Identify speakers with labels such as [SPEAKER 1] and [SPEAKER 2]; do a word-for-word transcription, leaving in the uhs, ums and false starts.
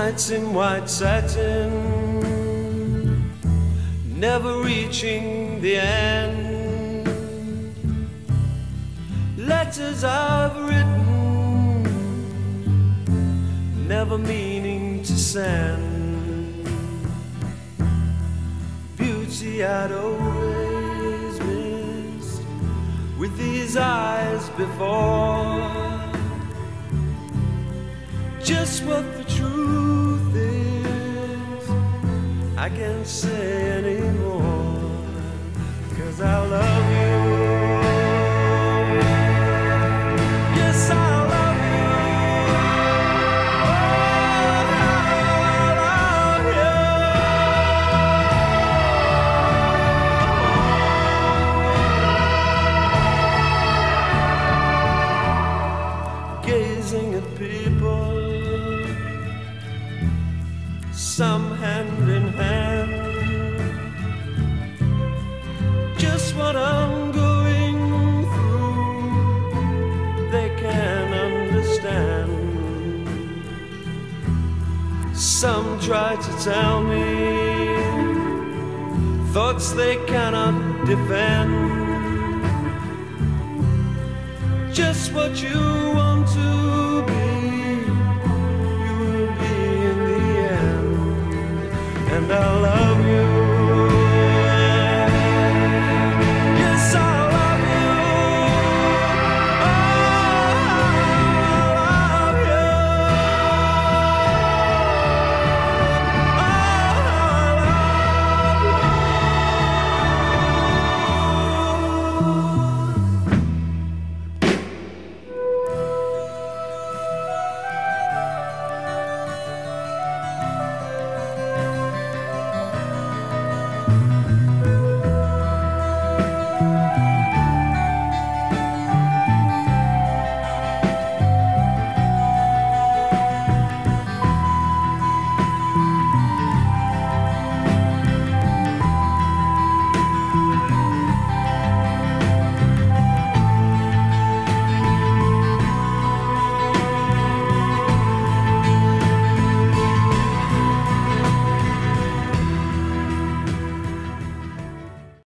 [SPEAKER 1] nights in white satin, never reaching the end. Letters I've written, never meaning to send. Beauty I'd always missed with these eyes before. Just what the truth is, I can't say anymore, 'cause I love you. Yes, I love you. Oh, I love you. Gazing at people, some hand in hand, just what I'm going through, they can understand. Some try to tell me thoughts they cannot defend. Just what you want to be, you will be in the end. And I love you.